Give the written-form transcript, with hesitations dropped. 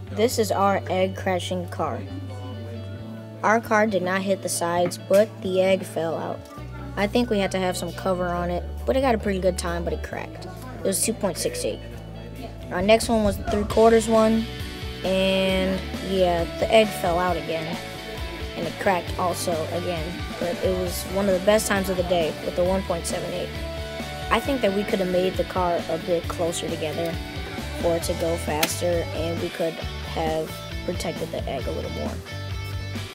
This is our egg crashing car. Our car did not hit the sides, but the egg fell out. I think we had to have some cover on it, but it got a pretty good time, but it cracked. It was 2.68. Our next one was the 3/4 one, and yeah, the egg fell out again, and it cracked also again, but it was one of the best times of the day with the 1.78. I think that we could have made the car a bit closer together for it to go faster, and we could have protected the egg a little more.